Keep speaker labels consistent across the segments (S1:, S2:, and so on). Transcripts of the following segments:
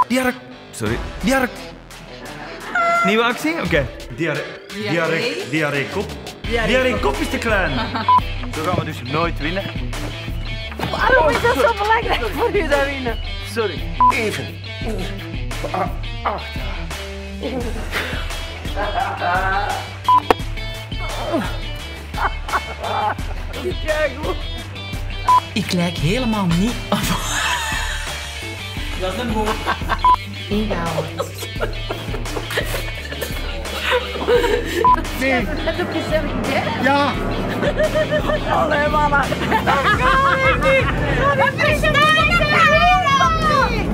S1: Sorry. Nieuwe actie? Oké. Diarree-kop. Diarree-kop is te klein. Zo gaan we dus nooit winnen.
S2: Waarom is dat zo belangrijk voor u dat winnen?
S1: Sorry. Even.
S3: Ik lijk helemaal niet op.
S1: Dat is een moord.
S2: Inhouden.
S4: Nee.
S2: Heb je gezellig idee?
S4: Ja.
S2: Allee, mannen. Dat kan ik niet. Dat verstaan we niet.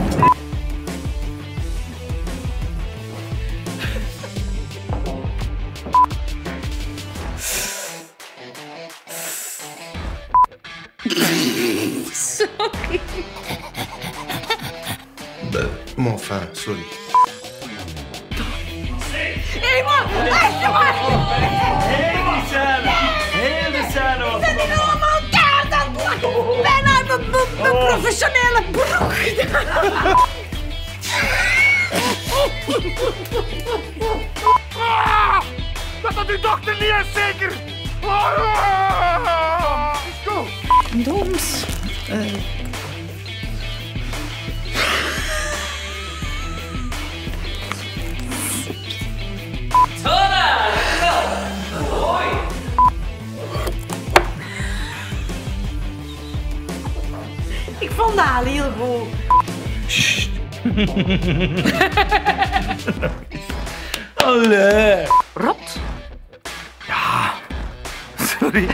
S3: Sorry.
S4: Maar enfin, sorry.
S2: Hé man, alsjeblieft.
S1: Heel de scène was.
S2: Dat is allemaal kaart aan het lachen. Bijna mijn professionele broek gedaan.
S4: Dat uw dochter niet is, zeker?
S3: Doms.
S2: Ik vond dat al heel goed.
S1: Allee.
S2: Rot.
S1: Sorry.